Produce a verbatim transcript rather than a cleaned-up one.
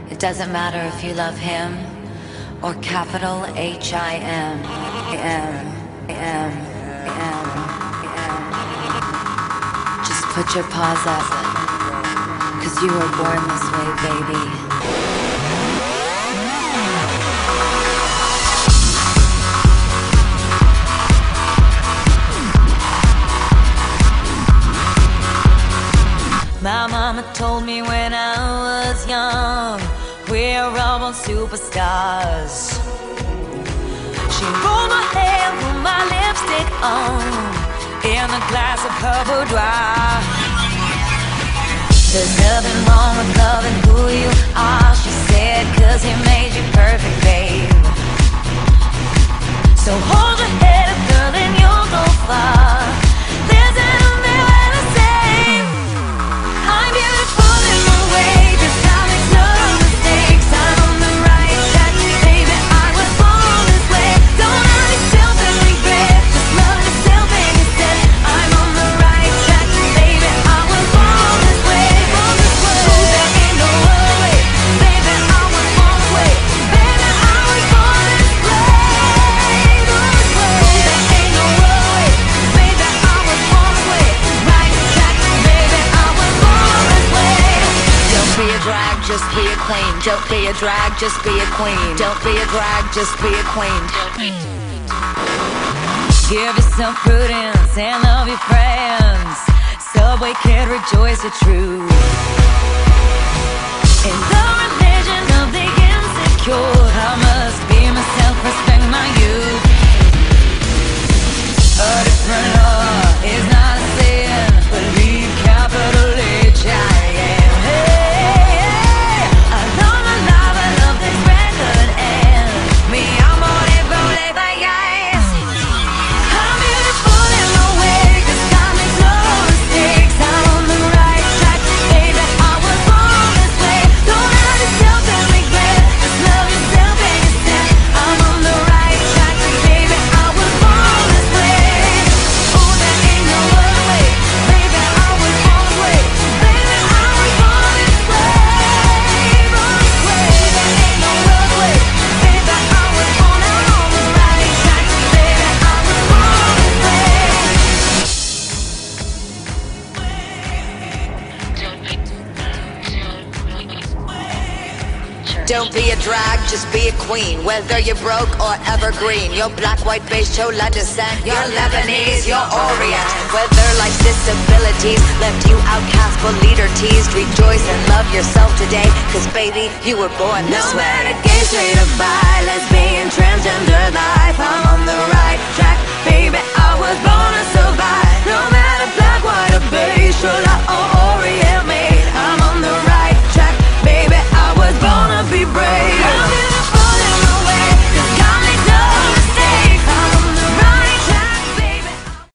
It doesn't matter if you love him or capital H I M. M, M, M, M. Just put your paws up, 'cause you were born this way, baby. My mama told me when I was young, we're all born superstars. She rolled my hair, put my lipstick on, in a glass of her boudoir. There's nothing wrong with loving who you are, she said, 'cause he made you perfect, babe. So hold your head up, girl, and you'll go far. Listen to me when I say I'm beautiful in my way, 'cause I make no mistakes. I'm on the right track, baby, I was born this way. Don't hurt yourself and regret, just love yourself instead. I'm on the right track, baby, I was born this way. Born this way. Ooh, there ain't no other way, baby, I was born this way. Baby, I was born this way. Born this way. Ooh, there ain't no other way, baby, I was born this way. Right track, baby, I was born this way. Don't be a drag, just be a queen. Don't be a drag, just be a queen. Don't be a drag, just be a queen. Give yourself prudence and love your friends. Subway kid, rejoice the truth. In the religion of the insecure, I must be myself, respect my youth. A different law is not a sin, believe capital H I M. Hey, I love my life, I love this record, and me, I'm on it, rolling like ice. I'm beautiful in my way, 'cause I make no mistakes. I'm on the right track, baby, I was born this way. Don't hurt yourself and regret, just love yourself instead. I'm on the right track, baby, I was born this way. Ooh, there ain't no other way, baby, I was born this way. Baby, I was born this way. Born this way. There ain't no other way, baby, I was born. I'm on the right track, baby, I was born this way. Don't be a drag, just be a queen. Whether you're broke or evergreen, you're black, white, beige, chola descent, you're Lebanese, you're Orient. Whether life's disabilities left you outcast but leader teased, rejoice and love yourself today, 'cause baby, you were born this way. No matter gay, straight or bi, lesbian, transgender life, I'm on the right track, baby, I was born to survive. No matter black, white or beige, chola or